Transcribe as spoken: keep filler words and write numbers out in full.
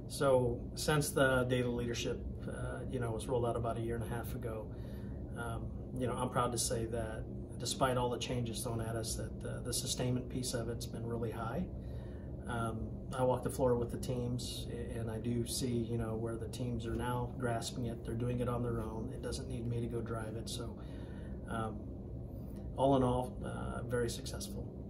So since the data leadership, uh, you know, was rolled out about a year and a half ago, um, you know, I'm proud to say that despite all the changes thrown at us, that the, the sustainment piece of it's been really high. Um, I walk the floor with the teams, and I do see, you know, where the teams are now grasping it. They're doing it on their own. It doesn't need me to go drive it. So, um, all in all, uh, very successful.